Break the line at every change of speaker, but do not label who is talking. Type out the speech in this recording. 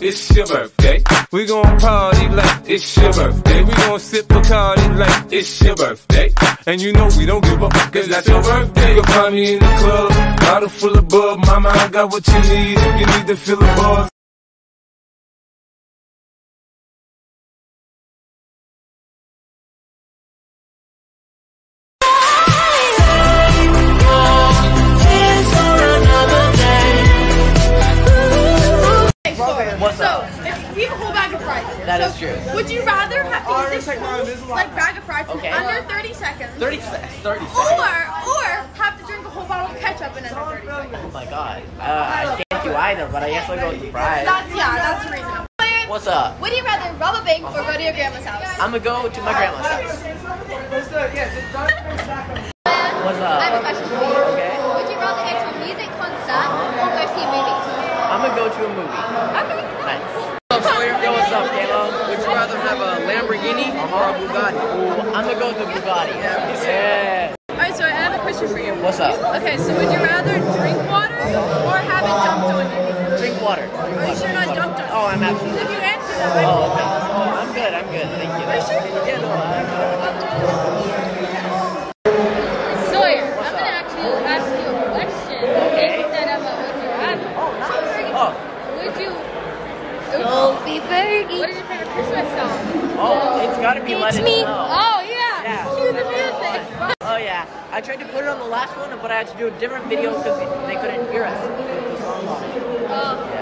it's your birthday. We gon' party like it's your birthday. We gon' sip Bacardi like it's your birthday. And you know we don't give up, cause that's your birthday. You'll find me in the club, bottle full of bub. Mama, I got what you need if you need to fill the buzz.
What's up?
We have a whole bag of fries.
That is true.
Would you rather have to eat this whole bag of fries in under 30 seconds?
30 seconds.
Or have to drink a whole bottle of ketchup in under 30 seconds?
Oh my god. I can't do either, but I guess I'll go with the fries.
That's reasonable.
What's up?
Would you rather rob a bank or go to your grandma's house?
I'm gonna go to my grandma's house. What's up?
I have a question for you.
Okay.
Would you rather go to a music concert or go see a movie?
I'm gonna go to a movie.
Okay.
Nice. What's up, Sawyer? Yo, what's up, Kalo?
Would you rather have a Lamborghini or a Bugatti?
Ooh, I'm gonna go with the Bugatti. Yeah.
Alright, so I have a question for you.
What's up?
Okay, so would you rather drink water or have it dumped on you?
Drink water.
Are you sure not dumped on you?
Oh, I'm absolutely.
If you answer that,
Oh, okay. Oh, I'm good. Thank you.
Are you sure?
Yeah, no, I'm
Sawyer, I'm gonna actually ask you a question.
Okay.
Instead of a would you rather.
Oh, nice. Oh.
Would you?
Sophie Fergie.
What is your favorite Christmas song?
Oh, it's gotta be Let It Snow.
Oh yeah.
Yeah.
Cue the music.
Oh yeah. I tried to put it on the last one, but I had to do a different video because they couldn't hear us with the song on.
Oh.